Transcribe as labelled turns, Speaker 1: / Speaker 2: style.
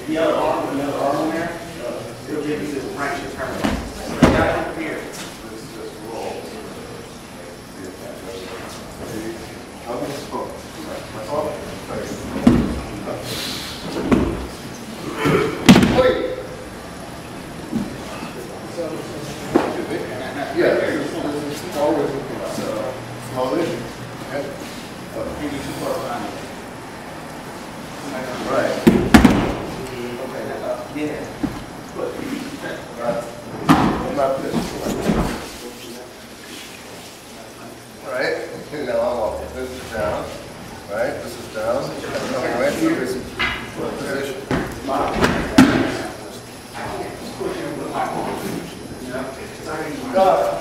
Speaker 1: the other arm on there, it'll give you the right to turn. So you got it over here.
Speaker 2: God.